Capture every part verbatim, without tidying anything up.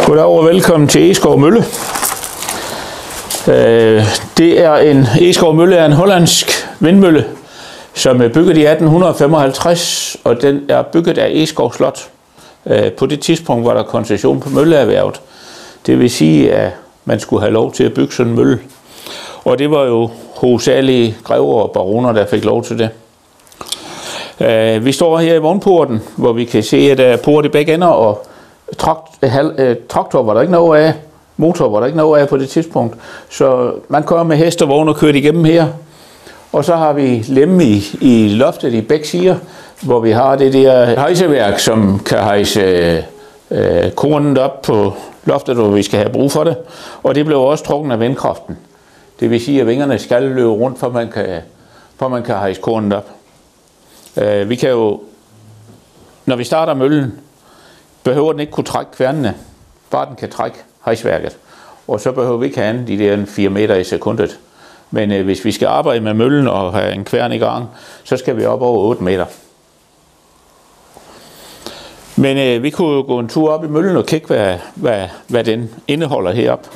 Goddag og velkommen til Egeskov Mølle. Det er en Egeskov Mølle er en hollandsk vindmølle, som er bygget i atten femoghalvtreds, og den er bygget af Egeskov Slot. På det tidspunkt var der koncession på mølleerhvervet. Det vil sige, at man skulle have lov til at bygge sådan en mølle. Og det var jo hovedsageligt grever og baroner, der fik lov til det. Vi står her i vognporten, hvor vi kan se, at der er port i begge ender, og traktor var der ikke noget af, motor var der ikke noget af på det tidspunkt. Så man kommer med hest og vogn og kørt igennem her. Og så har vi lemme i, i loftet i begge sider, hvor vi har det der hejseværk, som kan hejse øh, kornet op på loftet, hvor vi skal have brug for det. Og det blev også trukket af vindkraften. Det vil sige, at vingerne skal løbe rundt, for man kan, for man kan hejse kornet op. Øh, vi kan jo, når vi starter møllen, behøver den ikke kunne trække kværnene, bare den kan trække hejseværket. Og så behøver vi ikke have de der fire meter i sekundet. Men øh, hvis vi skal arbejde med møllen og have en kværn i gang, så skal vi op over otte meter. Men øh, vi kunne jo gå en tur op i møllen og kigge, hvad, hvad, hvad den indeholder heroppe.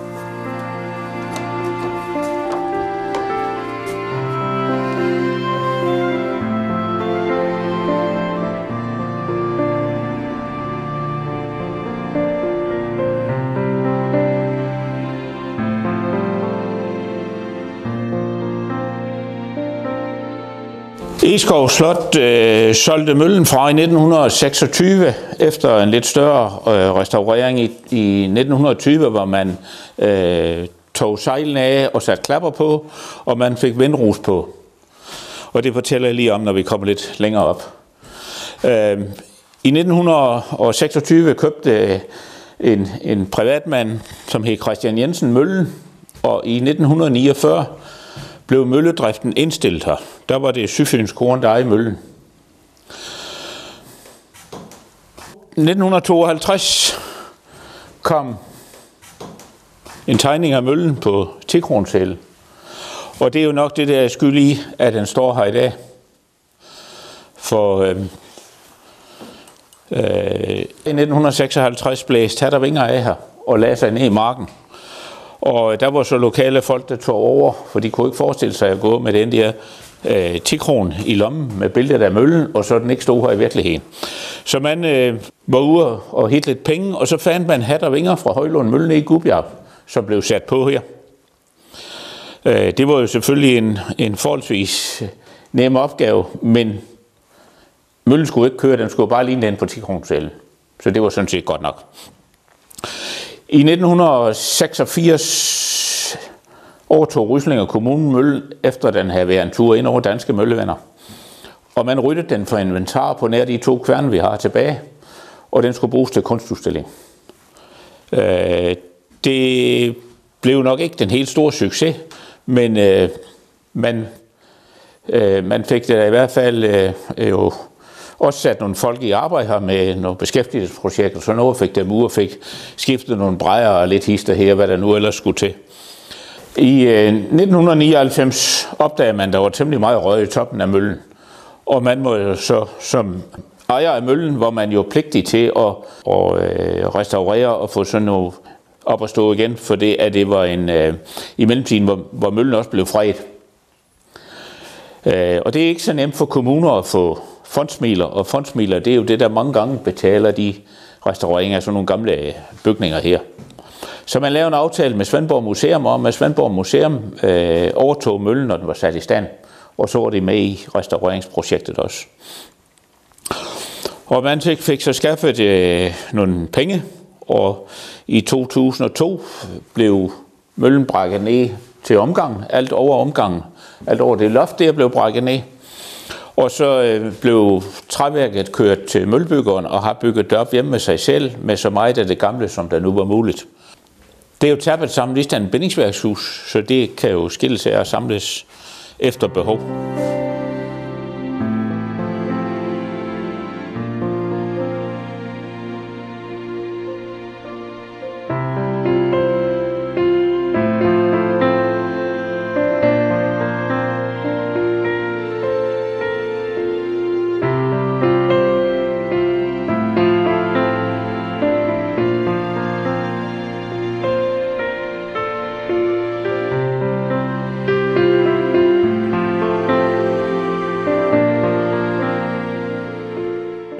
Egeskov Slot øh, solgte møllen fra i nitten seksogtyve efter en lidt større øh, restaurering i, i nitten tyve, hvor man øh, tog sejlene af og satte klapper på, og man fik vindrus på. Og det fortæller jeg lige om, når vi kommer lidt længere op. Øh, I nitten seksogtyve købte en, en privatmand, som hed Christian Jensen, møllen, og i nitten niogfyrre blev mølledriften indstillet her. Der var det Sydfyns Korn, der er i møllen. nitten tooghalvtreds kom en tegning af møllen på Tikronshæl. Og det er jo nok det, der er skyld i, at den står her i dag. For øh, øh, i nitten seksoghalvtreds blæste hat og vinger af her og lagde sig ned i marken. Og der var så lokale folk, der tog over, for de kunne ikke forestille sig at gå med den der øh, tikron i lommen med billedet af møllen, og så den ikke stod her i virkeligheden. Så man øh, var ude og hitte lidt penge, og så fandt man hat og vinger fra Højlund Møllen i Gubjerg, som blev sat på her. Øh, det var jo selvfølgelig en, en forholdsvis nem opgave, men møllen skulle ikke køre, den skulle bare ligne den på Tikronshælen. Så det var sådan set godt nok. I nitten seksogfirs overtog Ryslinge Kommune møllen, efter den havde været en tur ind over Danske Møllevenner. Og man ryddede den for inventar på nær de to kværne, vi har tilbage, og den skulle bruges til kunstudstilling. Øh, det blev nok ikke den helt store succes, men øh, man, øh, man fik det i hvert fald øh, jo også sat nogle folk i arbejde her med nogle beskæftigelsesprojekter, så noget fik dem ud og fik skiftet nogle brejer og lidt hister her, hvad der nu ellers skulle til. I øh, nitten nioghalvfems opdagede man, at der var temmelig meget røg i toppen af møllen. Og man må jo så som ejer af møllen, hvor man jo pligtig til at, at øh, restaurere og få sådan noget op at stå igen, for det, at det var en øh, i mellemtiden, hvor, hvor møllen også blev fredet. Øh, og det er ikke så nemt for kommuner at få fondsmidler, og fondsmidler, det er jo det, der mange gange betaler de restaureringer af sådan nogle gamle bygninger her. Så man lavede en aftale med Svendborg Museum om, at Svendborg Museum øh, overtog møllen, når den var sat i stand, og så var det med i restaureringsprojektet også. Og man fik, fik så skaffet øh, nogle penge, og i to tusind og to blev møllen brækket ned til omgang, alt over omgangen, alt over det loft, der blev brækket ned. Og så øh, blev træværket kørt til møllebyggeren og har bygget det op hjemme med sig selv, med så meget af det gamle, som der nu var muligt. Det er jo tappet sammen lige en bindingsværkshus, så det kan jo skilles af og samles efter behov.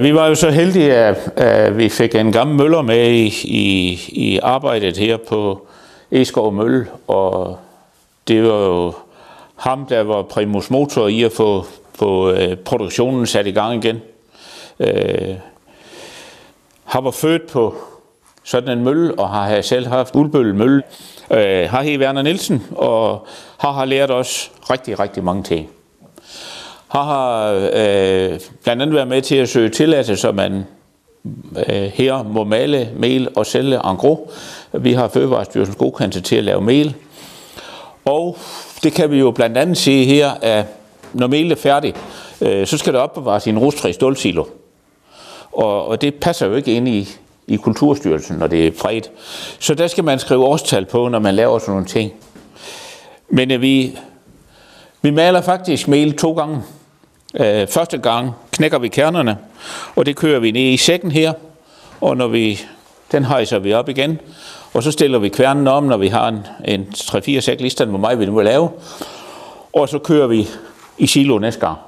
Vi var jo så heldige, at, at vi fik en gammel møller med i, i, i arbejdet her på Egeskov Mølle, og det var jo ham, der var primus motor i at få, få uh, produktionen sat i gang igen. Uh, han var født på sådan en mølle, og har selv haft Ulbøl Mølle. Uh, har he Werner Nielsen, og har, har lært os rigtig, rigtig mange ting. Han har øh, blandt andet været med til at søge tilladelse, så man øh, her må male mel og sælge en gros. Vi har Fødevarestyrelsens godkendelse til at lave mel. Og det kan vi jo blandt andet se her, at når melet er færdigt, øh, så skal det opbevares i en rustfri stålsilo. Og, og det passer jo ikke ind i, i Kulturstyrelsen, når det er fredt. Så der skal man skrive årstal på, når man laver sådan nogle ting. Men øh, vi, vi maler faktisk mel to gange. Øh, første gang knækker vi kernerne, og det kører vi ned i sækken her, og når vi, den hejser vi op igen, og så stiller vi kværnen om, når vi har en, en tre fire sæk lister, hvor meget vi nu vil lave, og så kører vi i silo næste gang.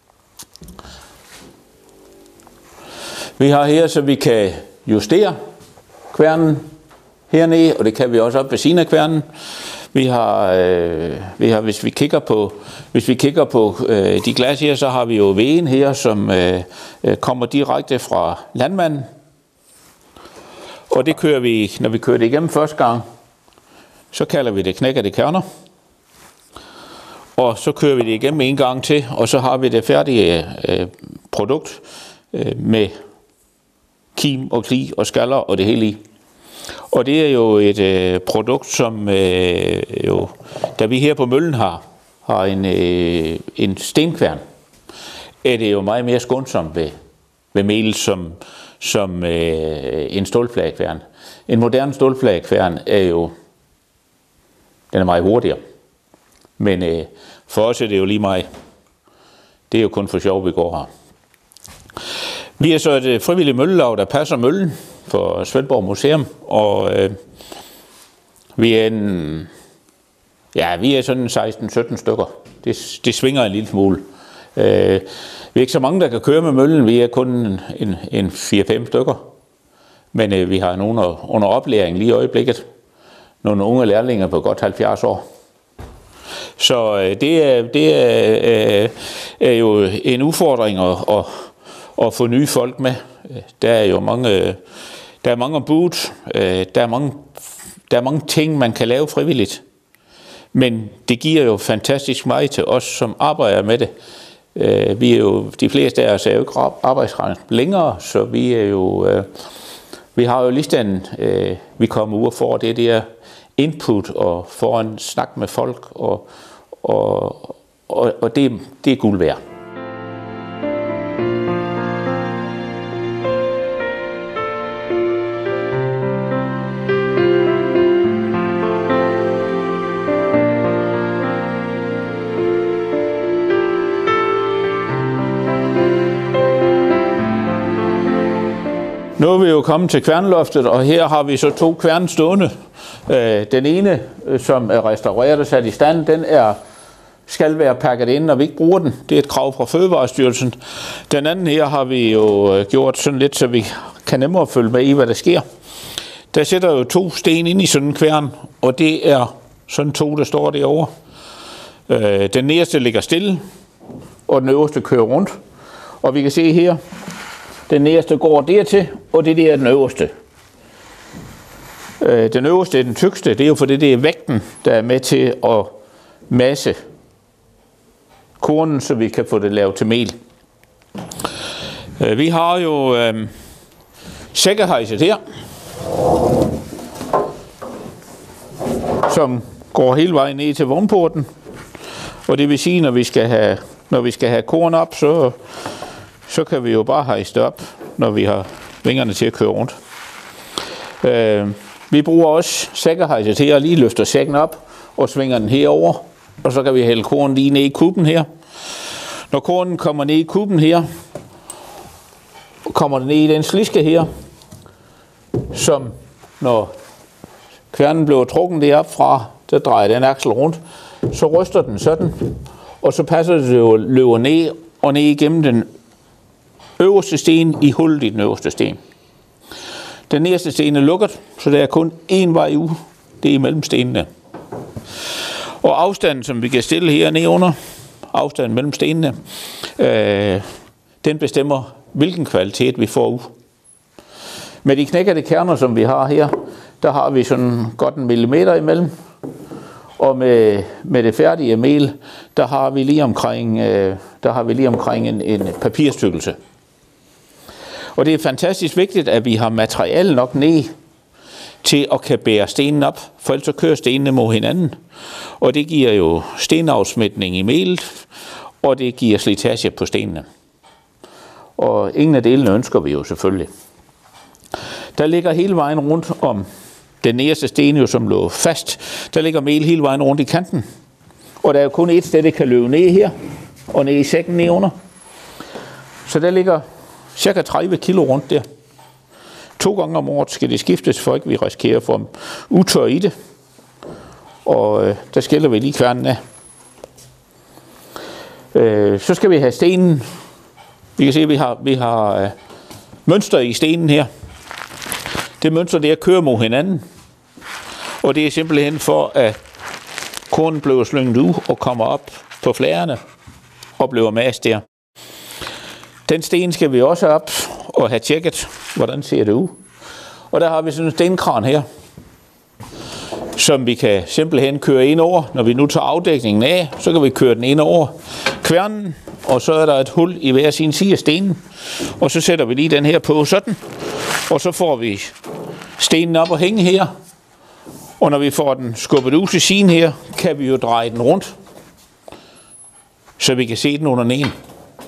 Vi har her, så vi kan justere kværnen hernede, og det kan vi også op ved siden af kværnen. Vi har, øh, vi har, hvis vi kigger på, hvis vi kigger på øh, de glas her, så har vi jo vægen her, som øh, kommer direkte fra landmanden. Og det kører vi, når vi kører det igennem første gang, så kalder vi det knækkede kerner. Og så kører vi det igennem en gang til, og så har vi det færdige øh, produkt øh, med kim og kli og skaller og det hele i. Og det er jo et øh, produkt, som øh, jo, da vi her på møllen har, har en, øh, en stenkværn, er det jo meget mere skånsomt ved, ved mel som, som øh, en stålfladekværn. En moderne stålfladekværn er jo, den er meget hurtigere. Men øh, for os er det jo lige meget. Det er jo kun for sjov, vi går her. Vi er så et frivilligt møllelaug, der passer møllen for Svendborg Museum, og øh, vi er en, ja, vi er sådan seksten sytten stykker. Det, det svinger en lille smule. Øh, vi er ikke så mange, der kan køre med møllen. Vi er kun en, en, en fire fem stykker. Men øh, vi har nogen under oplæring lige i øjeblikket. Nogle unge lærlinge på godt halvfjerds år. Så øh, det, er, det er, øh, er jo en udfordring at, at, at få nye folk med. Der er jo mange, der er mange ombud, der er mange, der er mange ting, man kan lave frivilligt. Men det giver jo fantastisk meget til os, som arbejder med det. Vi er jo, de fleste af os er jo ikke arbejdsrettet længere, så vi er jo, vi har jo listen, vi kommer ud og får det der input og får en snak med folk, og, og, og, og det, det er guld værd. Nu er vi jo kommet til kværnloftet, og her har vi så to kværne stående. Den ene, som er restaureret og sat i stand, den er, skal være pakket ind, når vi ikke bruger den. Det er et krav fra Fødevarestyrelsen. Den anden her har vi jo gjort sådan lidt, så vi kan nemmere følge med i, hvad der sker. Der sætter jo to sten ind i sådan en kværn, og det er sådan to, der står derovre. Den nederste ligger stille, og den øverste kører rundt. Og vi kan se her, den nederste går dertil, og det der er den øverste. Den øverste er den tykkeste, det er jo fordi det er vægten, der er med til at masse kornen, så vi kan få det lavet til mel. Vi har jo øh, sækkehejset her, som går hele vejen ned til vognporten. Og det vil sige, når vi skal have, når vi skal have korn op, så, så kan vi jo bare hejse det op, når vi har vingerne til at køre rundt. Øh, vi bruger også sækkehejset til at lige løfte sækken op og svinger den herover, og så kan vi hælde korn lige ned i kuben her. Når kornen kommer ned i kuben her, kommer den ned i den sliske her, som når kværnen bliver trukket derop fra, så drejer den aksel rundt, så ryster den sådan, og så passer det jo løber ned og ned igennem den øverste sten i hullet i den øverste sten. Den nederste sten er lukket, så der er kun én vej ud. Det er imellem stenene. Og afstanden, som vi kan stille her nede under, afstanden mellem stenene, øh, den bestemmer, hvilken kvalitet vi får ud. Med de knækkede kerner, som vi har her, der har vi sådan godt en millimeter imellem. Og med, med det færdige mel, der har vi lige omkring, øh, der har vi lige omkring en, en papirstykkelse. Og det er fantastisk vigtigt, at vi har materiale nok ned til at kan bære stenen op, for ellers så kører stenene mod hinanden. Og det giver jo stenafsmætning i melet, og det giver slitage på stenene. Og ingen af delene ønsker vi jo selvfølgelig. Der ligger hele vejen rundt om den nederste sten, jo, som lå fast. Der ligger mel hele vejen rundt i kanten. Og der er jo kun et sted, det kan løbe ned her, og ned i sækken ned under. Så der ligger cirka tredive kilo rundt der. To gange om året skal det skiftes, for ikke vi risikerer at få utør i det. Og øh, der skiller vi lige kværnen af. Øh, så skal vi have stenen. Vi kan se, at vi har, vi har øh, mønster i stenen her. Det mønster, det er kører mod hinanden. Og det er simpelthen for, at kornen bliver slynget ud og kommer op på flærene og bliver mast der. Den sten skal vi også op og have tjekket, hvordan ser det ud. Og der har vi sådan en stenkran her, som vi kan simpelthen køre ind over. Når vi nu tager afdækningen af, så kan vi køre den ind over kværnen, og så er der et hul i hver sin side af stenen. Og så sætter vi lige den her på sådan, og så får vi stenen op og hænge her. Og når vi får den skubbet ud til siden her, kan vi jo dreje den rundt, så vi kan se den under neden.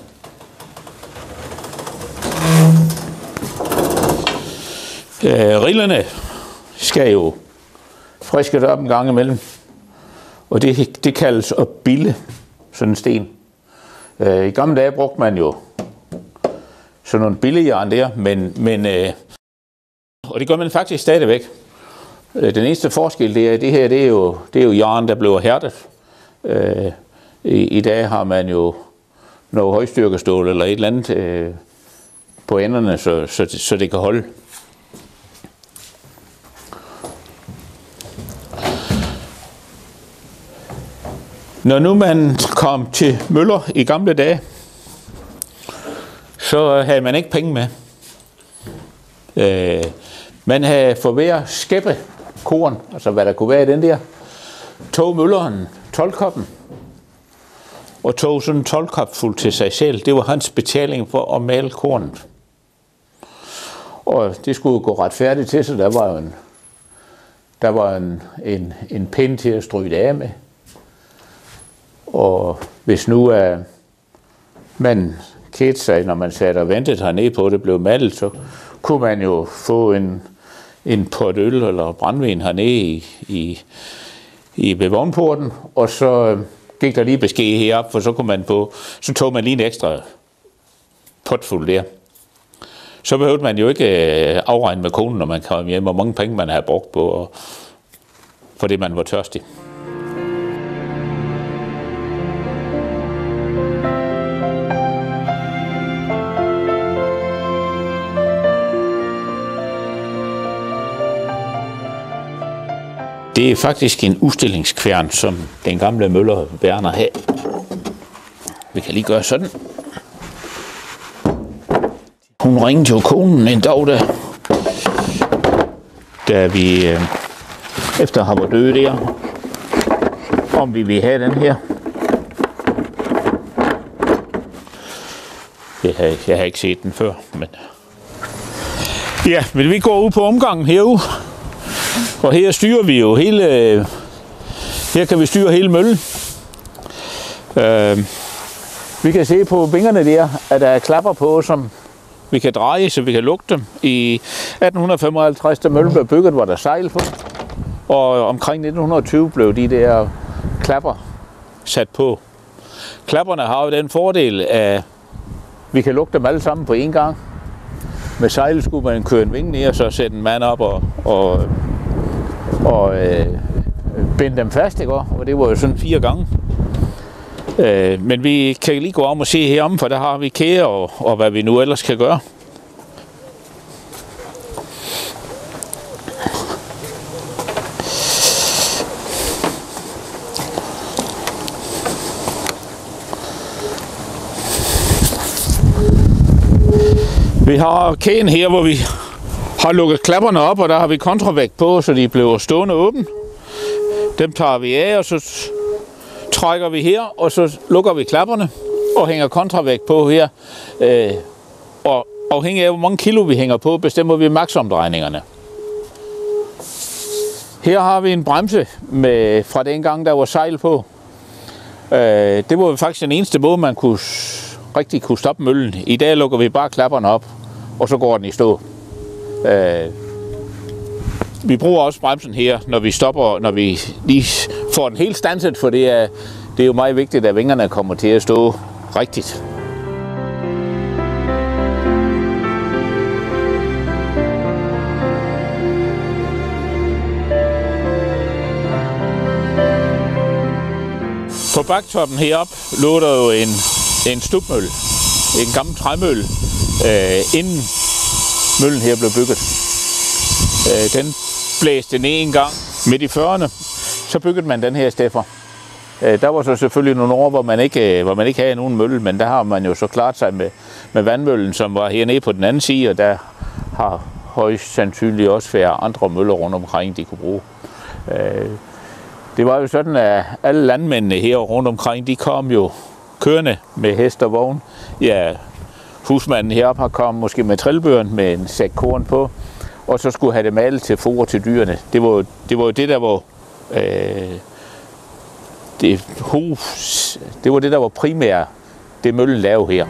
Øh, rillerne skal jo friskes op en gang imellem, og det, det kaldes at bille sådan en sten. Øh, I gamle dage brugte man jo sådan nogle billejern der, men, men øh, og det gør man faktisk stadigvæk. Den eneste forskel, det er, det her, det er jo, det er jo jern, der bliver hærdet. Øh, i, I dag har man jo noget højstyrkestål eller et eller andet øh, på enderne, så, så, så det kan holde. Når nu man kom til møller i gamle dage, så havde man ikke penge med. Øh, man havde for hver skæppe korn, altså hvad der kunne være i den der, tog mølleren tolv-koppen og tog sådan en tolv-kop fuld til sig selv. Det var hans betaling for at male kornet. Og det skulle gå retfærdigt til, så der var jo en, der var en, en, en pind til at stryge det af med. Og hvis nu er man kedte sig, når man satte og ventede hernede på, at det blev malet, så kunne man jo få en, en pot øl eller brændvin hernede i, i, i ved vognporten, og så gik der lige besked herop, for så kunne man på, så tog man lige en ekstra potfuld der. Så behøvede man jo ikke afregne med konen, når man kom hjem, hvor mange penge man havde brugt på, og fordi man var tørstig. Det er faktisk en udstillingskværn, som den gamle møller Werner havde. Vi kan lige gøre sådan. Hun ringede jo konen en dag, da, da vi øh, efter har været døde der, om vi vil have den her. Jeg har, jeg har ikke set den før, men ja, vil vi gå ud på omgangen herude? Og her styrer vi jo hele, her kan vi styre hele møllen. Øh, vi kan se på vingerne der, at der er klapper på, som vi kan dreje, så vi kan lukke dem. I atten femoghalvtreds, da møllen blev bygget, var der sejl på. Og omkring nitten tyve blev de der klapper sat på. Klapperne har jo den fordel, at vi kan lukke dem alle sammen på én gang. Med sejl skulle man køre en vinge ned, og så sætte en mand op og, og og øh, binde dem fast, ikke? Og det var jo sådan fire gange. Øh, men vi kan lige gå om og se herom, for der har vi kære og, og hvad vi nu ellers kan gøre. Vi har kæden her, hvor vi har lukket klapperne op, og der har vi kontravægt på, så de bliver stående åben. Dem tager vi af, og så trækker vi her, og så lukker vi klapperne og hænger kontravægt på her. Øh, og afhængig af, hvor mange kilo vi hænger på, bestemmer vi maksomdrejningerne. Her har vi en bremse med, fra den gang, der var sejl på. Øh, det var faktisk den eneste måde, man kunne rigtig kunne stoppe møllen. I dag lukker vi bare klapperne op, og så går den i stå. Øh, vi bruger også bremsen her, når vi stopper, når vi lige får den helt standset, for det er, det er jo meget vigtigt, at vingerne kommer til at stå rigtigt. På baktoppen heroppe lå der jo en, en stubmølle, en gammel træmølle, øh, inden møllen her blev bygget. Øh, den blæste ned en gang midt i fyrrerne, så byggede man den her steffer. Øh, der var så selvfølgelig nogle år, hvor man ikke, hvor man ikke havde nogen mølle, men der har man jo så klart sig med, med vandmøllen, som var hernede på den anden side, og der har højst sandsynligt også færre andre møller rundt omkring, de kunne bruge. Øh, det var jo sådan, at alle landmændene her rundt omkring, de kom jo kørende med hest og vogn. Ja, husmanden heroppe har kommet måske med trillebøren med en sæk korn på, og så skulle have det malet til foder til dyrene. Det var, det var jo det, der var øh, det, hus, det var det, der var primært det møllen lavede her.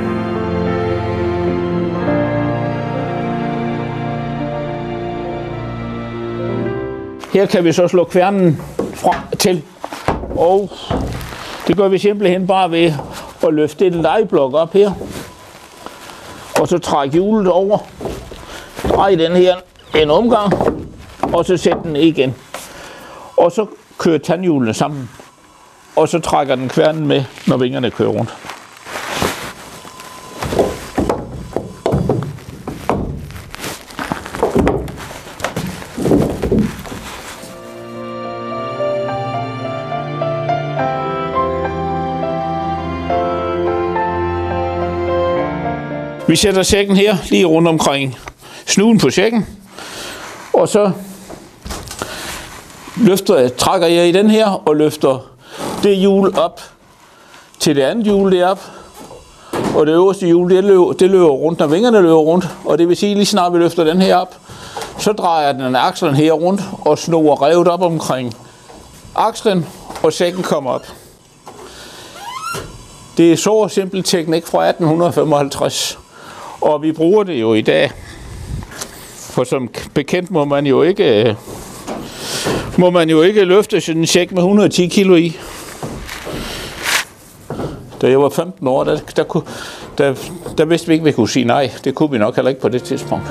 Her kan vi så slå kværnen fra til, og det gør vi simpelthen bare ved at løfte en lejeblok op her, og så trække hjulet over, drej den her en omgang, og så sætte den igen. Og så kører tandhjulene sammen, og så trækker den kværnen med, når vingerne kører rundt. Vi sætter sækken her lige rundt omkring snuden på sækken, og så løfter, trækker jeg i den her og løfter det hjul op til det andet hjul deroppe, og det øverste hjul det løber, det løber rundt, når vingerne løber rundt, og det vil sige, lige snart vi løfter den her op, så drejer den akslen her rundt og snor revet op omkring akslen, og sækken kommer op. Det er så simpel teknik fra atten femoghalvtreds. Og vi bruger det jo i dag, for som bekendt må man jo ikke, må man jo ikke løfte sådan en sæk med et hundrede og ti kilo i. Da jeg var femten år, der, der, kunne, der, der vidste vi ikke, at vi kunne sige nej. Det kunne vi nok heller ikke på det tidspunkt.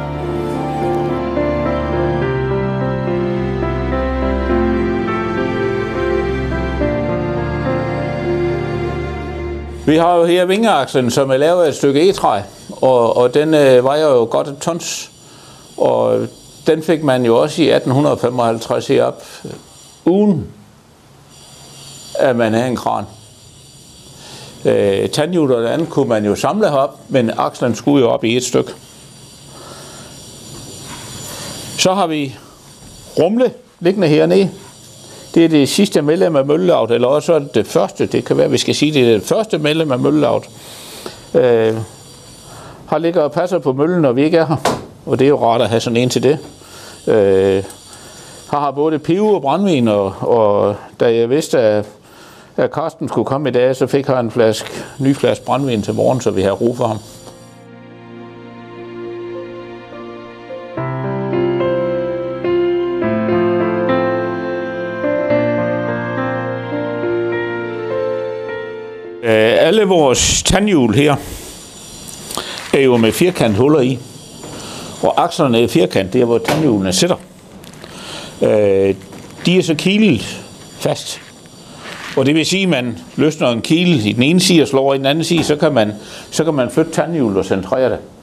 Vi har jo her vingeakslen, som er lavet af et stykke egetræ, og, og den øh, vejer jo godt et tons. Og den fik man jo også i atten femoghalvtreds herop, uden at man havde en kran. Øh, tandhjul og det andet kunne man jo samle herop, men akslen skulle jo op i et stykke. Så har vi rumle liggende hernede. Det er det sidste medlem af møllelavet, eller også er det det første. Det kan være, at vi skal sige, det er det første medlem af møllelavet. Øh, har ligger og passer på møllen, når vi ikke er her. Og det er jo rart at have sådan en til det. Øh, har har både pive og brændvin, og, og da jeg vidste, at, at Karsten skulle komme i dag, så fik jeg en flaske, ny flaske brændvin til morgen, så vi har ro for ham. Alle vores tandhjul her er jo med firkant huller i, og akslerne er firkant, det er hvor tandhjulene sidder. De er så kilet fast, Og det vil sige, at man løsner en kile i den ene side og slår over i den anden side, så kan man, så kan man flytte tandhjulet og centrere det.